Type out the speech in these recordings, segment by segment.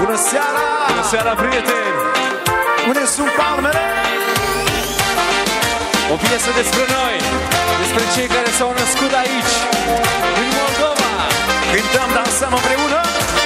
Bună seara! Bună seara, prieteni! Unde sunt palmele? O piesă despre noi, despre cei care s-au născut aici, în Moldova. Cântăm, dansăm împreună.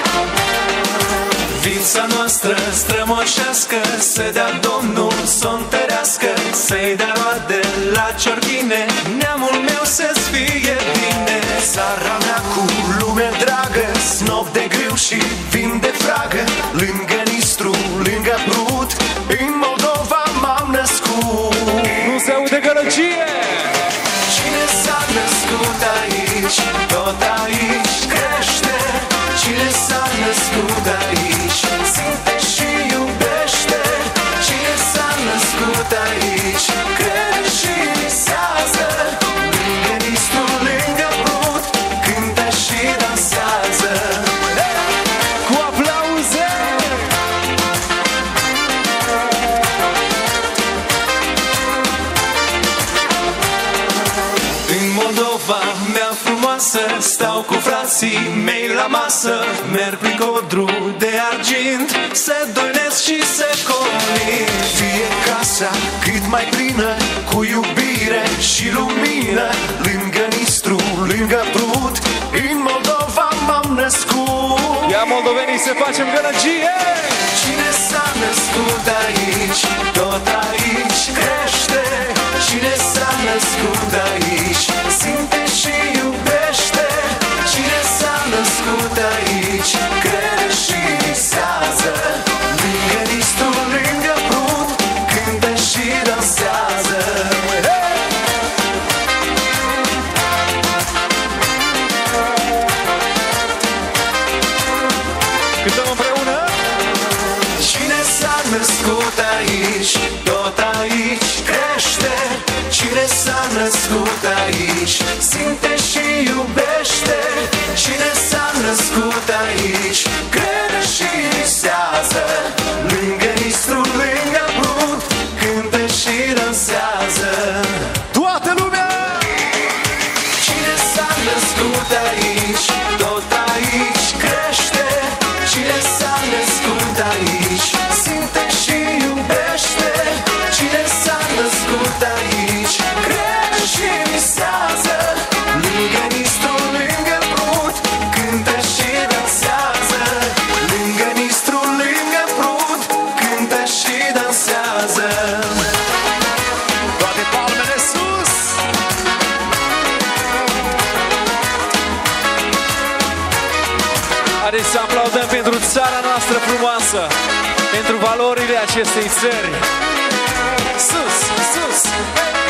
Viața noastră strămoșească, să dea Domnul să-o întărească, să-i dea roade la ciorchine, neamul meu să-ți fie bine. Țara mea cu lume dragă, snop de grâu și vin de fragă, lângă Nistru, lângă Prut, în Moldova m-am născut. Nu se aude gălăgie! Cine s-a născut aici, tot aici crește. Cine s-a născut aici, simte și iubește. Cine s-a născut aici, crede și visează. Lângă Nistru, lângă Prut, cântă și dansează. Cu aplauze! În Moldova mea frumoasă, stau cu frații mei la masă, merg prin codru de argint, să doinesc și să colin. Fie casa cât mai plină, cu iubire și lumină, lângă Nistru, lângă Prut, în Moldova m-am născut. Ia moldovenii să facem gălăgie! Cine s-a născut aici, tot aici crește. Cine s-a născut aici, simte și iubește. Cine s-a născut aici, crede și visează. Lângă Nistru, lângă Prut, cântă și dansează. Cântăm împreună! Cine s-a născut aici, tot aici crește. Cine s-a născut aici, simte și iubește. Cine s-a născut aici, crede și visează. Lângă Nistru, lângă Prut, cântă și dansează. Toată lumea! Cine s-a născut aici, tot aici crește. Cine s-a născut aici, simte și iubește. Cine s-a născut aici, crede și visează. Lângă Nistru, lângă Prut, cântă și dansează. Lângă Nistru, lângă Prut, cântă și dansează. Toate palmele sus! Haideți să aplaudăm pentru țara noastră frumoasă, pentru valorile acestei țări. Sus, sus!